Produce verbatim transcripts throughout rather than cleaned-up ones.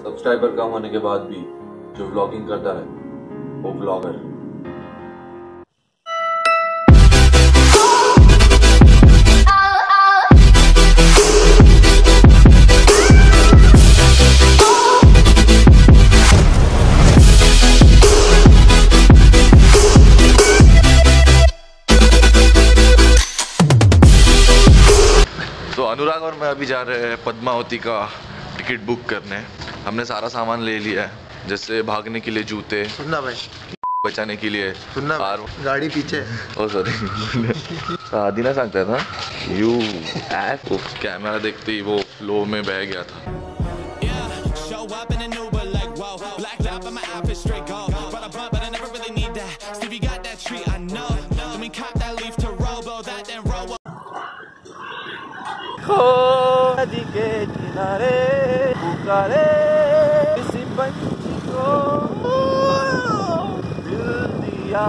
Subscriber कम होने के बाद भी जो व्लॉगिंग करता है वो व्लॉगर। तो अनुराग और मैं अभी जा रहे हैं पद्मावती का टिकट बुक करने। हमने सारा सामान ले लिया है, जैसे भागने के लिए जूते, सुनना भाई, बचाने के लिए सुनना और गाड़ी पीछे। ओ सॉरी आदि ना सांगता था यू एफ कैमरा देखते ही वो फ्लो में बह गया था। नदी के किनारे पुकारे किसी पंछी को दिल दिया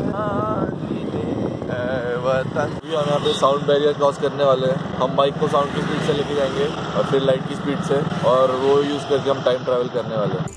वतन। हम यहाँ पे साउंड बैरियर क्रॉस करने वाले हैं। हम बाइक को साउंड की स्पीड से लेके जाएंगे और फिर लाइट की स्पीड से, और वो यूज़ करके हम टाइम ट्रैवल करने वाले हैं।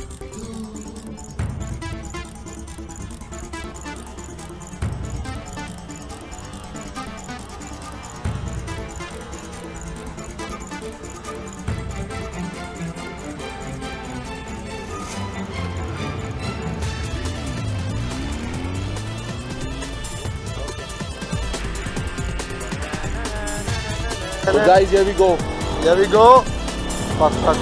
So guys, here we go. Here we go. Fast, fast.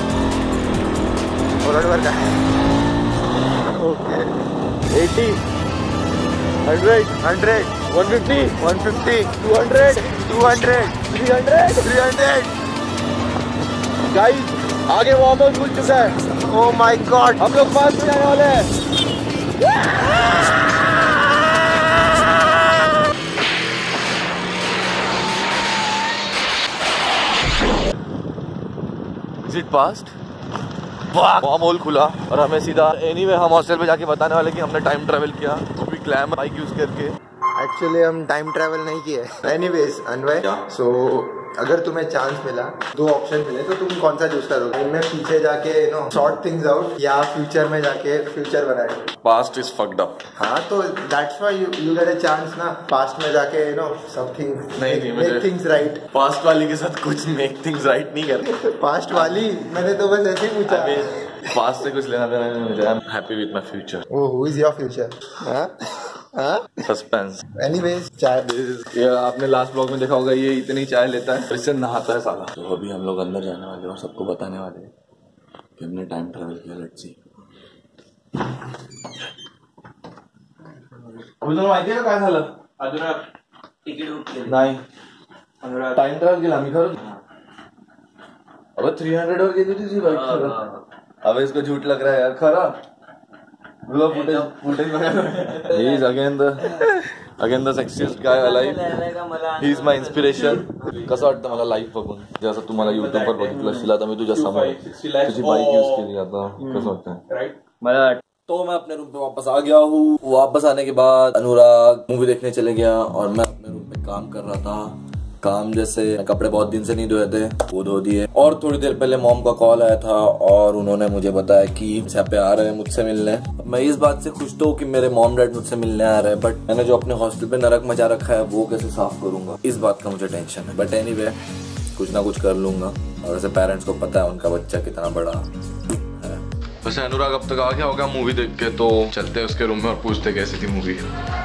और अडवर का है। Okay. eighty, one hundred, one hundred, one fifty, one fifty, two hundred, two hundred, three hundred, three hundred. Guys, आगे warm up खुल चुका है। Oh my God. हम लोग पास में जाने वाले हैं। It passed? वहाँ मॉल खुला और हमें सीधा एनीवे हम हॉस्टल पे जाके बताने वाले कि हमने टाइम ट्रैवल किया, वो भी ग्लैम बाइक यूज करके। एक्चुअली हम टाइम ट्रैवल नहीं किए। एनीवेज अनवय, सो अगर तुम्हें चांस मिला, दो ऑप्शन मिले, तो तुम कौन सा चूज करोगे? इनमें पीछे जाके you know sort things out, या फ्यूचर में जाके फ्यूचर बनाए? Past is fucked up. हाँ, तो that's why you you get a chance ना, पास्ट में जाके you know something make things right. Past वाली के साथ कुछ मेक थिंग्स राइट नहीं करते। पास्ट वाली मैंने तो बस ऐसे ही पूछा। पास्ट से कुछ लेना देना नहीं मुझे। I am happy with my future. Oh, who is your future? हाँ हाँ, सस्पेंस। एनीवेज, चाय। ये आपने लास्ट ब्लॉग में देखा होगा, ये इतनी चाय लेता है, इससे नहाता है साला। तो अभी हम लोग अंदर जाने वाले और सबको बताने वाले हैं कि हमने टाइम ट्रैवल किया। Let's see. तुला माहिती आहे काय झालं? अजून तिकीट बुक केलं नाही, टाइम ट्रॅव्हल केला आम्ही खरं। अबे थ्री हंड्रेड वर गेली तुझी बाईक खरं। अबे इसको झूठ लग रहा है यार, खरं footage footage he is again the again the sexiest guy alive. He is my inspiration. कसं वाटतं मला लाईव्ह बघून, जसं तुम्हाला युट्यूब वर बघितलं असशील, आता मी तुझ्या समोर तुझी बाईक यूज केली, आता कसं वाटतं? मला तो मैं अपने रूम पे वापस आ गया हूँ। वापस आने के बाद अनुराग मूवी देखने चले गया और मैं अपने रूम पे काम कर रहा था। काम जैसे कपड़े बहुत दिन से नहीं धोए थे, वो धो दिए। और थोड़ी देर पहले मॉम का कॉल आया था और उन्होंने मुझे बताया कि यहाँ पे आ रहे हैं मुझसे मिलने। मैं इस बात से खुश तो हूँ कि मेरे मॉम डैड मुझसे मिलने आ रहे हैं, बट मैंने जो अपने हॉस्टल पे नरक मचा रखा है वो कैसे साफ करूंगा, इस बात का मुझे टेंशन है। बट एनीवे कुछ ना कुछ कर लूंगा। और वैसे पेरेंट्स को पता है उनका बच्चा कितना बड़ा है। वैसे अनुराग अब तक आ गया होगा मूवी देख के, तो चलते हैं उसके रूम में और पूछते कैसी थी movie.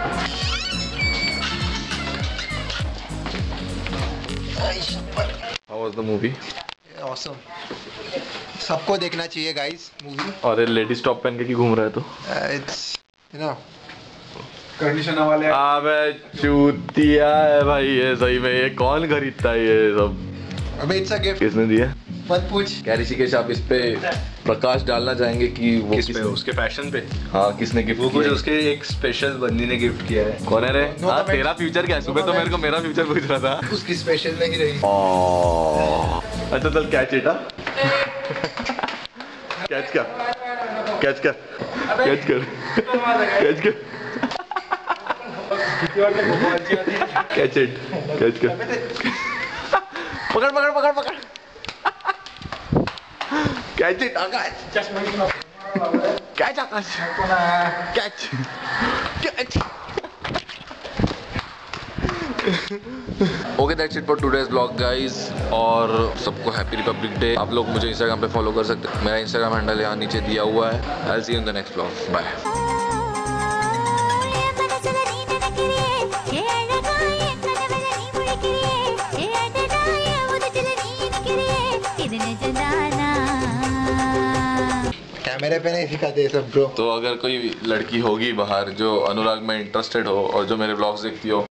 How was the movie? Awesome. सबको देखना चाहिए गाइस मूवी। और लेडीज टॉप पहन के की घूम रहा है तो इट्स यू नो कंडीशन वाले। अबे चूतिया है भाई ये, सही में ये कौन खरीदता है ये सब? अबे इट्स अ गिफ्ट। किसने दिया? मत पूछ। क्या ऋषिकेश आप इस पे प्रकाश डालना चाहेंगे कि वो किस पे? उसके पैशन पे। हाँ, किसने गिफ्ट वो किया? कुछ उसके एक स्पेशल बंदी ने गिफ्ट किया है। कौन है रे? No हाँ, comment. तेरा फ्यूचर क्या है? सुबह तो मेरे को मेरा फ्यूचर पूछ रहा था। उसकी स्पेशल नहीं रही। अच्छा चल कैच इट। कैच कर कैच कर कैच कर कैच कर कैच इट कैच कर। पकड़ पकड़ पकड़ पकड़ catch it Akash, catch Akash, catch catch. Okay that's it for today's blog guys, और सबको हैप्पी रिपब्लिक डे। आप लोग मुझे इंस्टाग्राम पे फॉलो कर सकते हैं, मेरा इंस्टाग्राम हैंडल यहाँ नीचे दिया हुआ है। I will see you in the next blog, bye. कैमरे पे नहीं सिखाते सब ब्रो। तो अगर कोई लड़की होगी बाहर जो अनुराग में इंटरेस्टेड हो और जो मेरे ब्लॉग्स देखती हो,